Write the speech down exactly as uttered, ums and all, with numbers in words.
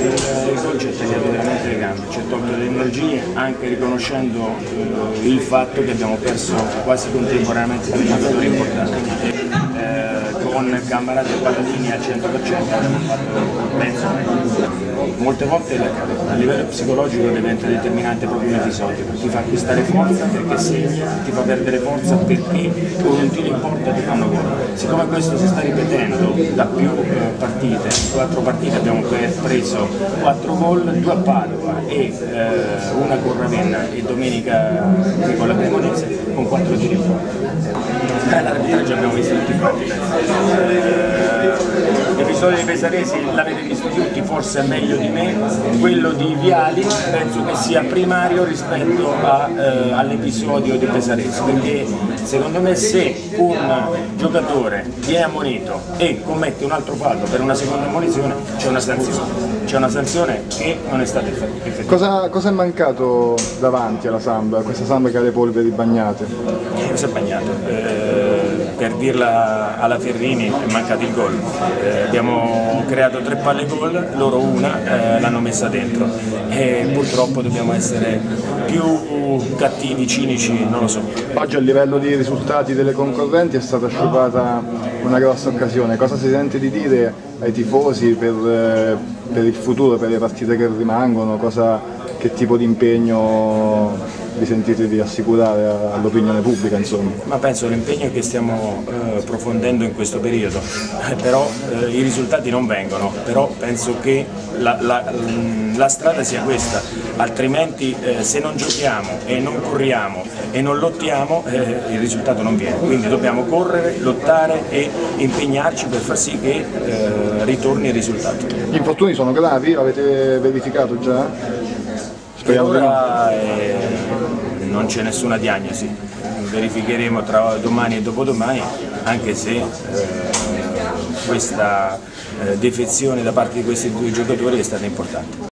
Il gol ci ha tagliato veramente le gambe, ci ha tolto le energie, anche riconoscendo eh, il fatto che abbiamo perso quasi contemporaneamente due giocatori importanti. Eh, con Cammarata e Palladini al cento per cento abbiamo fatto, penso, molte volte a livello psicologico diventa determinante proprio un episodio, ti fa acquistare forza perché segna, ti fa perdere forza perché con un tiro in porta ti fanno gol. Siccome questo si sta ripetendo da più eh, partite, quattro partite abbiamo preso quattro gol, due a Padova e eh, una con Ravenna e domenica con la Cremonese con quattro tiri in porta. L'arbitraggio abbiamo visto tutti quanti. L'episodio di Pesaresi l'avete visto tutti, forse è meglio di me, quello di Viali penso che sia primario rispetto eh, all'episodio di Pesaresi, perché secondo me se un giocatore viene ammonito e commette un altro fallo per una seconda ammonizione c'è una sanzione. C'è una sanzione che non è stata effettiva. Cosa, cosa è mancato davanti alla Samba, questa Samba che ha le polveri bagnate? Cosa è bagnato? Eh, per dirla alla Ferrini è mancato il gol. Eh, abbiamo creato tre palle gol, loro una eh, l'hanno messa dentro e purtroppo dobbiamo essere più cattivi, cinici, non lo so. Oggi a livello di risultati delle concorrenti è stata sciupata una grossa occasione, cosa si sente di dire ai tifosi per, eh, per il futuro, per le partite che rimangono, cosa, che tipo di impegno vi sentite di assicurare all'opinione pubblica, insomma? Ma penso l'impegno che stiamo eh, approfondendo in questo periodo, eh, però eh, i risultati non vengono, però penso che la, la, la strada sia questa, altrimenti eh, se non giochiamo e non corriamo e non lottiamo eh, il risultato non viene, quindi dobbiamo correre, lottare e impegnarci per far sì che eh, ritorni il risultato. Gli infortuni sono gravi? Avete verificato già? Per ora eh, non c'è nessuna diagnosi, verificheremo tra domani e dopodomani, anche se eh, questa eh, defezione da parte di questi due giocatori è stata importante.